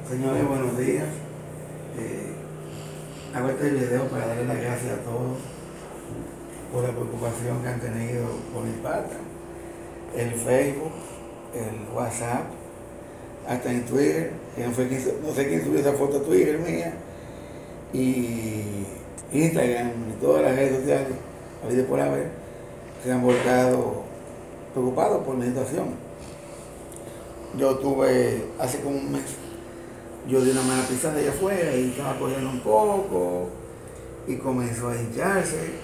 Señores, buenos días. Hago este video para darle las gracias a todos por la preocupación que han tenido por mi pata. El Facebook, el WhatsApp, hasta en Twitter, que no sé quién subió esa foto a Twitter mía, y Instagram y todas las redes sociales, a ver por haber, se han volcado preocupados por la situación. Yo tuve hace como un mes, yo di una mala pisada allá afuera y estaba corriendo un poco y comenzó a hincharse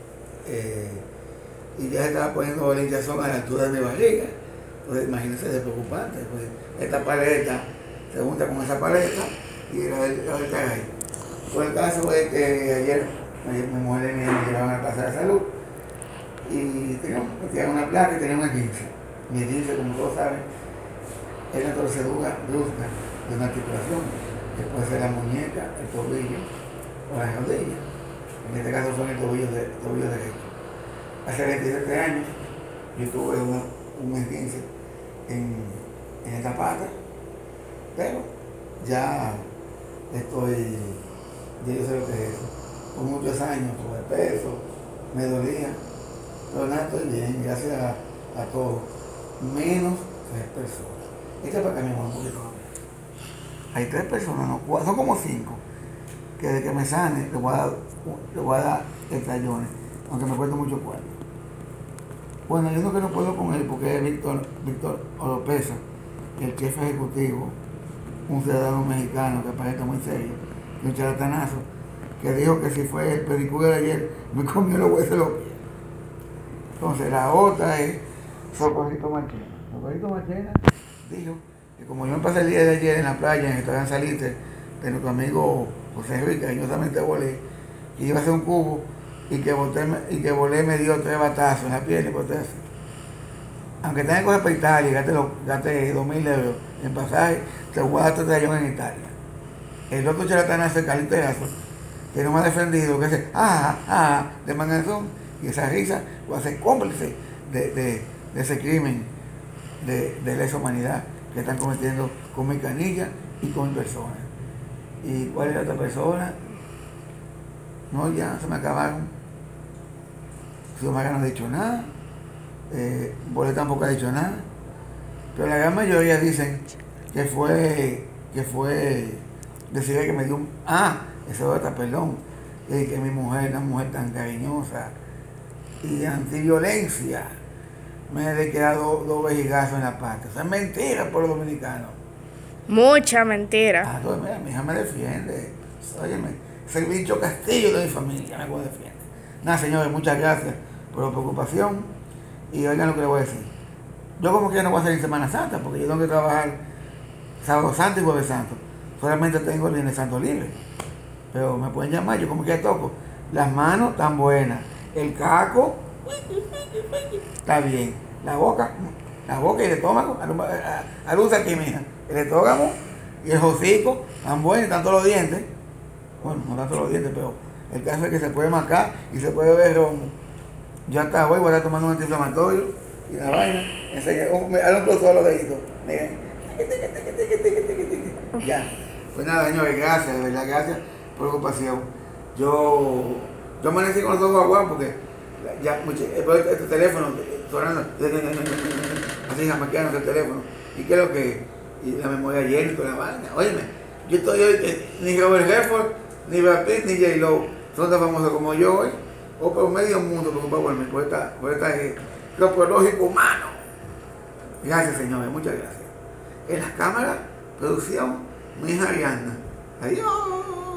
y ya se estaba poniendo la hinchazón a la altura de mi barriga. Entonces imagínense, es preocupante, pues esta paleta se junta con esa paleta y la del caray. Pues el caso es que ayer mi mujer y mi hija me llevaban a la casa de salud y tenían una placa y tenían una 15. Mi 15, como todos saben, es la torcedura brusca de una articulación, que puede ser la muñeca, el tobillo o la rodilla. En este caso fue en el tobillo derecho. Hace 27 años yo tuve un esguince en esta pata, pero ya yo sé lo que es eso. Por muchos años tuve peso, me dolía, pero nada, estoy bien, gracias a todos, menos 3 personas. Este es para que me mueva un poquito. Hay 3 personas, no 4, son como 5, que de que me sane le voy a dar estallones, aunque me cueste mucho cuarto. Bueno, yo no puedo con él porque es Víctor Oropesa, el jefe ejecutivo, un ciudadano mexicano que parece muy serio, un charlatanazo, que dijo que si fue el pedicure de ayer, me comió los huesos de los pies. Entonces la otra es Socorrito Marchena. Socorrito Marchena dijo que como yo me pasé el día de ayer en la playa, en el restaurante Salite, de nuestro amigo José Enrique, cariñosamente volé, y iba a hacer un cubo, y que volé me dio 3 batazos en la piel y por eso. Aunque tenga que coger para Italia y gaste 2.000 euros en pasaje, te voy a dar 3 años en Italia. El otro charlatanazo, Calinterazo, que no me ha defendido, que hace de manganzón, y esa risa lo hace cómplice de ese crimen de lesa humanidad que están cometiendo con mi canilla y con mi persona. ¿Y cuál es la otra persona? No, ya se me acabaron. Xiomara no ha dicho nada, Bolé tampoco ha dicho nada, pero la gran mayoría dicen que fue decir que me dio eso es perdón, que mi mujer es una mujer tan cariñosa y antiviolencia, me he quedado 2 vejigazos en la pata. Eso es mentira por los dominicanos. Mucha mentira. Entonces, mira, mi hija me defiende. Óyeme, es el bicho Castillo de mi familia, me defiende. Nada, señores, muchas gracias por la preocupación y oigan lo que les voy a decir. Yo como que no voy a salir en Semana Santa porque yo tengo que trabajar Sábado Santo y Jueves Santo. Solamente tengo el Viernes Santo libre. Pero me pueden llamar, yo como que toco. Las manos están buenas. El caco está bien. La boca y el estómago, a luz aquí, mija. El estómago y el hocico están buenos, están todos los dientes. Bueno, no están todos los dientes, pero el caso es que se puede marcar y se puede ver romo. Yo hasta hoy voy a estar tomando un antiinflamatorio y la vaina. Hazle un close a los deditos. Miren. Ya. Pues nada, señores, gracias, de verdad, gracias por la preocupación. Yo amanecí con los ojos aguados porque ya este teléfono sonando, así jamaqueando el teléfono. ¿Y qué es lo que? Y la memoria llena y toda la vaina. Óyeme, yo estoy hoy, ni Robert Redford, ni Brad Pitt, ni J-Lo son tan famosos como yo hoy, o por medio mundo preocupado por esta antropológico humano. Gracias, señores, muchas gracias. En las cámaras, producción, mi hija Ariana. Adiós.